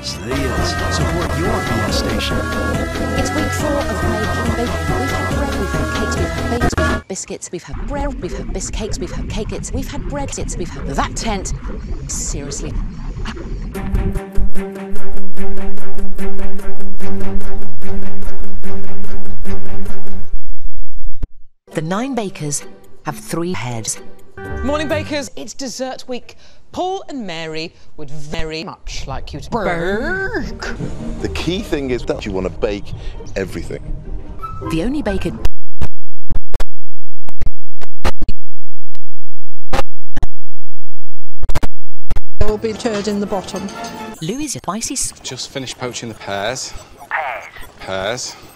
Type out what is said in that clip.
Slayers, support your PS station. It's week 4 of making bacon. We've had bread, we've had cakes, we've had bakes, we've had biscuits, we've had bread, we've had biscuits, we've had cakes, we've had breadsits, we've had that tent. Seriously. The 9 bakers have 3 heads. Morning, bakers. It's dessert week. Paul and Mary would very much like you to bake. The key thing is that you want to bake everything. The only baker There will be turd in the bottom. Louis' spicy. Just finished poaching the pears. Pears.